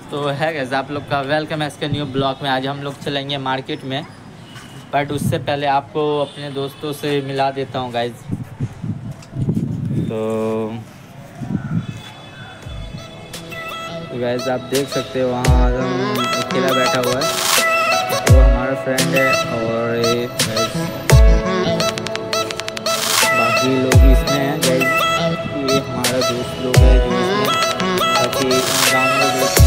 तो है गाइस आप लोग का वेलकम है इसके न्यू ब्लॉग में। आज हम लोग चलेंगे मार्केट में, बट उससे पहले आपको अपने दोस्तों से मिला देता हूँ गाइस। तो गाइस आप देख सकते हो वहाँ आदम अकेला बैठा हुआ है, तो हमारा फ्रेंड है और बाकी लोग इसमें हैं गाइस। ये हमारा दोस्त लोग है जो इसमें, ताकि गाँव में दोस्त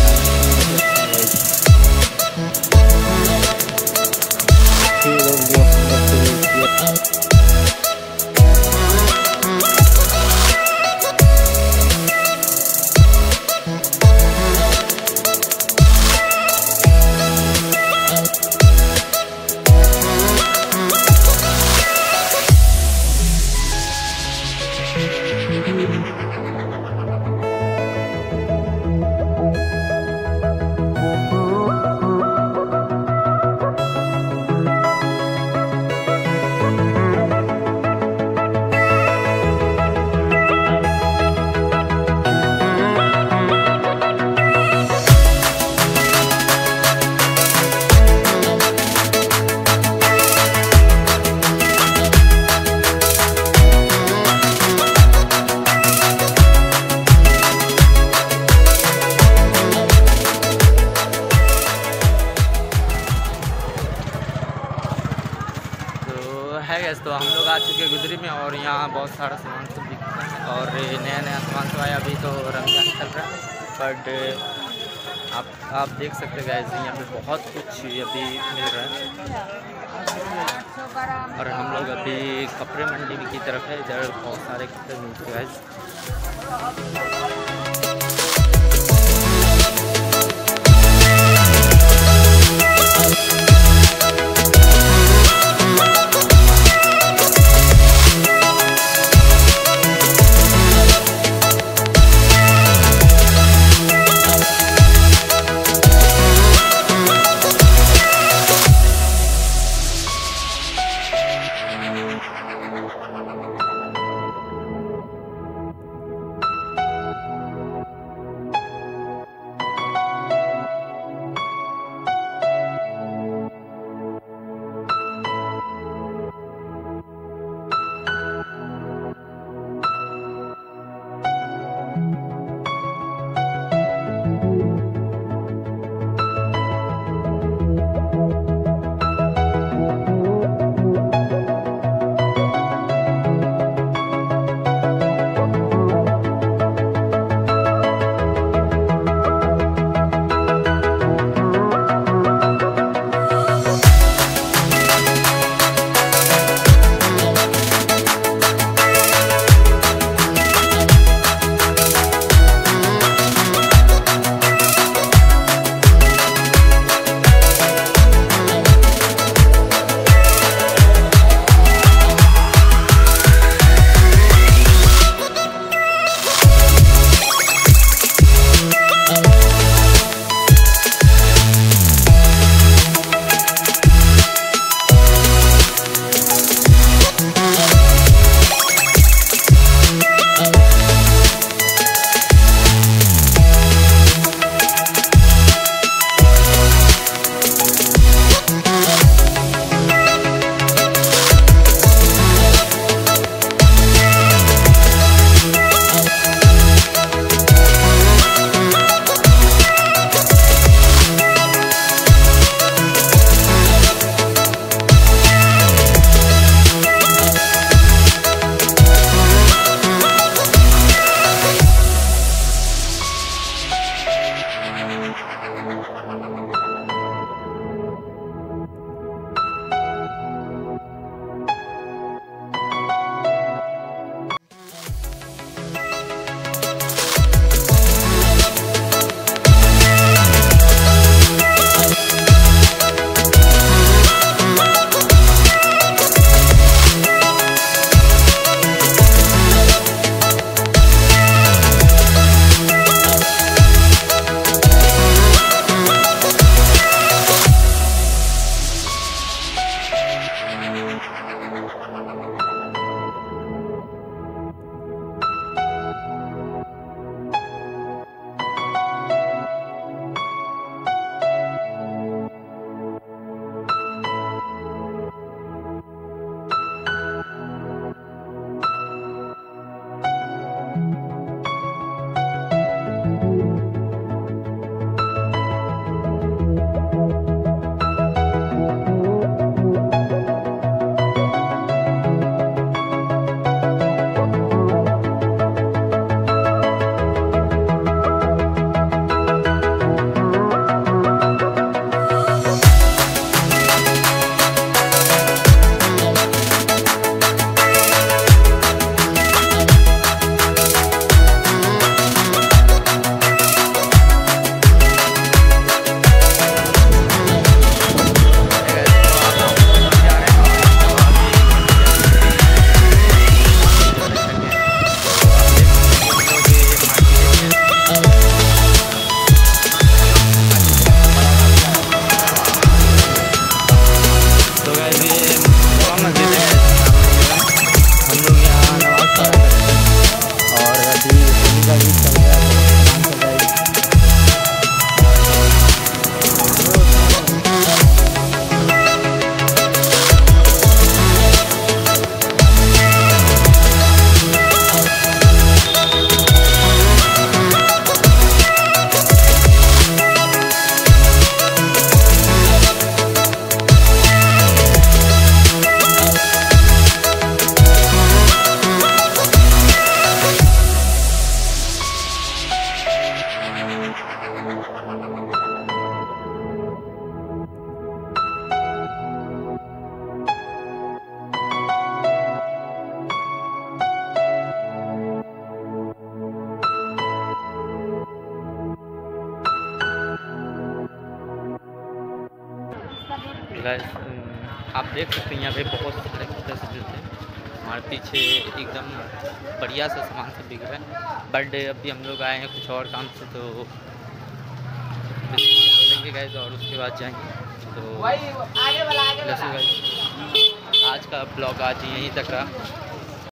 है गैस। तो हम लोग आ चुके हैं गुदरी में और यहाँ बहुत सारा सामान सब दिखता है और नया नया सामान तो आया। अभी तो रमजान चल रहा है, बट आप देख सकते हैं गैस यहाँ पे बहुत कुछ अभी मिल रहा है। और हम लोग अभी कपड़े मंडी की तरफ है, इधर बहुत सारे कपड़े मिलते हैं गैस। गाइस आप देख सकते हैं यहाँ पे बहुत सारे कपड़े से मिलते हैं। हमारे पीछे एकदम बढ़िया सा सामान सब बिक रहा है। बट अभी हम लोग आए हैं कुछ और काम से, तो लेंगे गाइस और उसके बाद जाएंगे। तो गाइस आज का ब्लॉग आज यहीं तक रहा।